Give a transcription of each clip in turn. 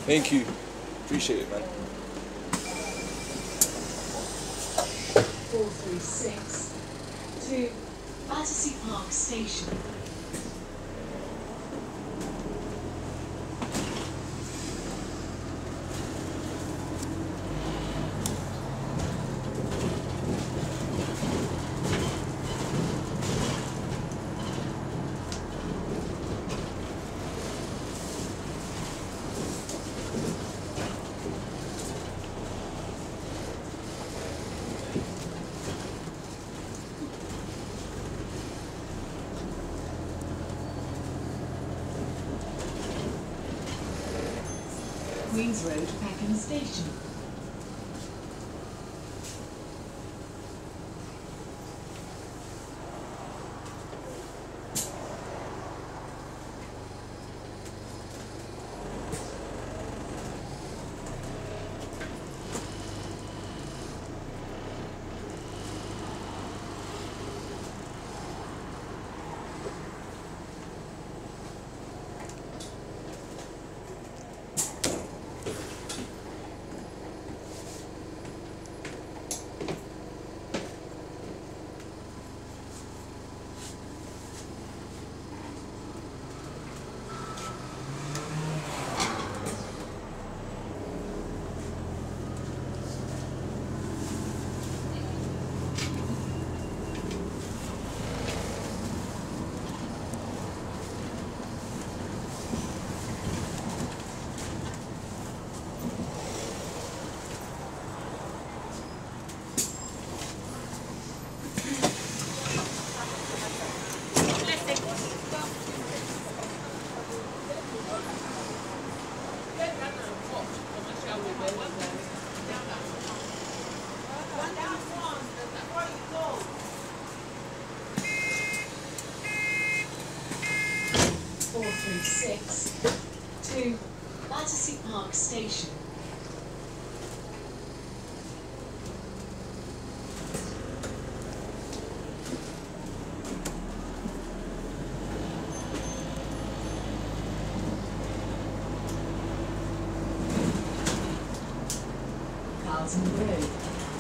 Thank you. Appreciate it, man. 436 to Battersea Park Station. Queens Road, Peckham Station. Six to Battersea Park Station. Carlton Road.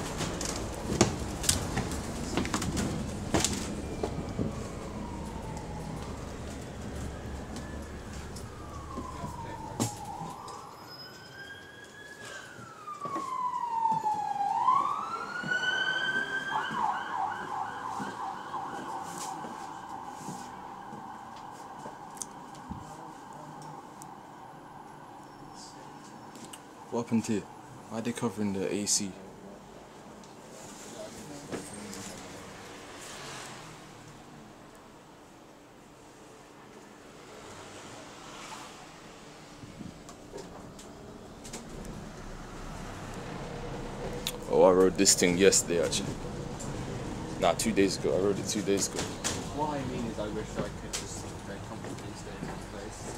What happened to it? Why are they covering the AC? Oh, I rode this thing yesterday actually. Nah, 2 days ago. I rode it 2 days ago. What I mean is I wish I could just very comfortably stay in one place.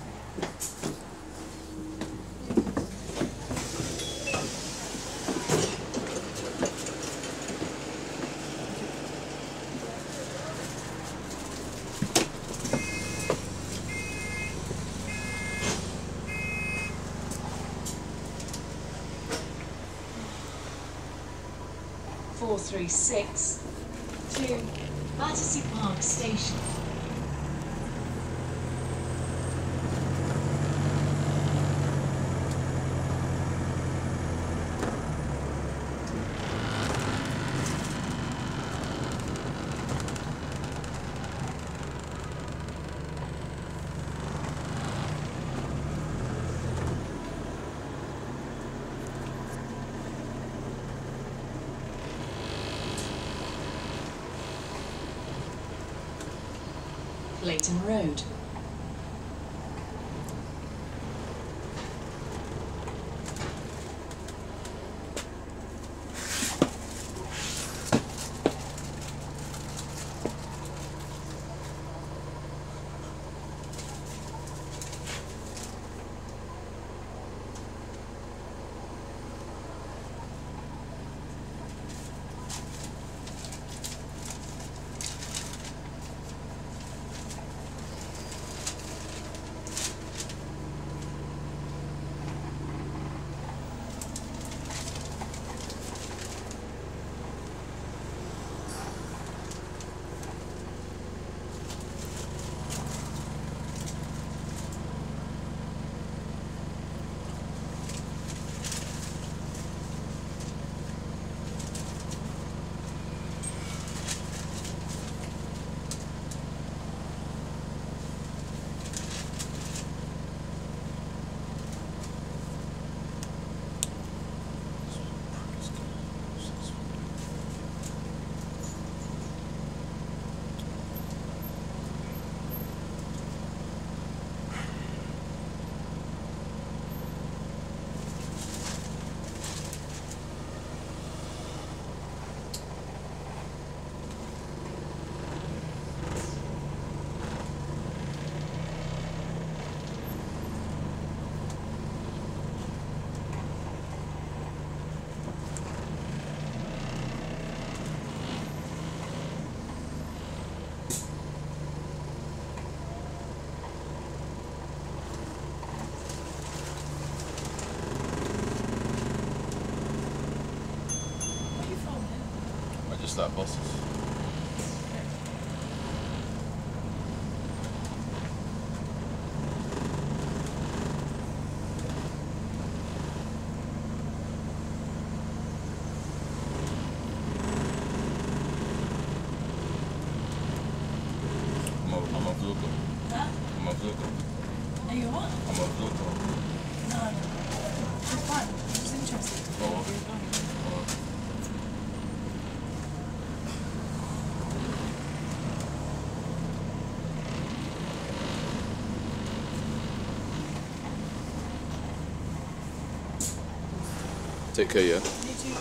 436 to Battersea Park Station. Leighton Road. just like buses. I'm a vlogger. Huh? I'm a vlogger. Are you what? I'm a vlogger. No. It's fine. I'm just interested. Oh. Take care, yeah? You too.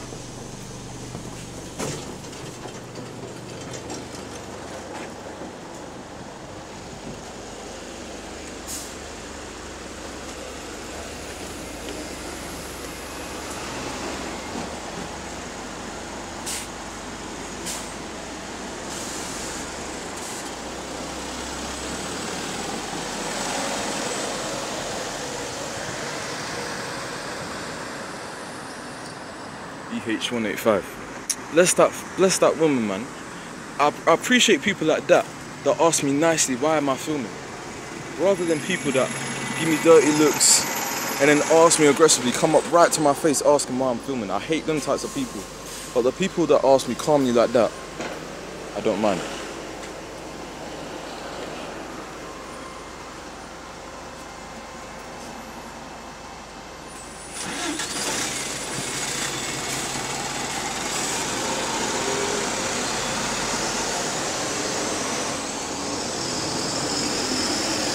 EH185. Bless that woman, man. I appreciate people like that ask me nicely, why am I filming? Rather than people that give me dirty looks and then ask me aggressively, come up right to my face asking why I'm filming. I hate them types of people. But the people that ask me calmly like that, I don't mind.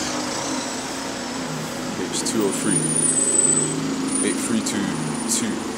It's 203 8322